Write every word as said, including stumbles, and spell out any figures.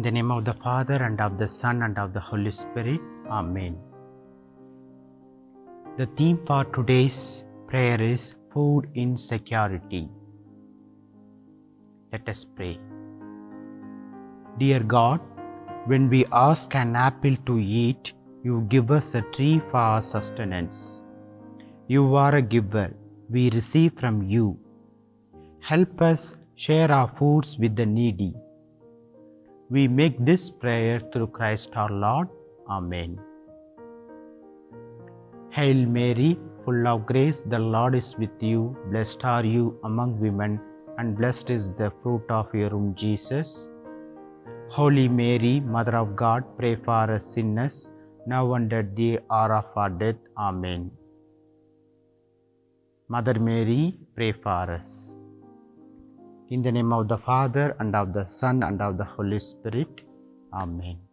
In the name of the Father, and of the Son, and of the Holy Spirit. Amen. The theme for today's prayer is food insecurity. Let us pray. Dear God, when we ask an apple to eat, you give us a tree for our sustenance. You are a giver. We receive from you. Help us share our foods with the needy. We make this prayer through Christ our Lord. Amen. Hail Mary, full of grace, the Lord is with you. Blessed are you among women, and blessed is the fruit of your womb, Jesus. Holy Mary, Mother of God, pray for us sinners, now and at the hour of our death. Amen. Mother Mary, pray for us. In the name of the Father, and of the Son, and of the Holy Spirit. Amen.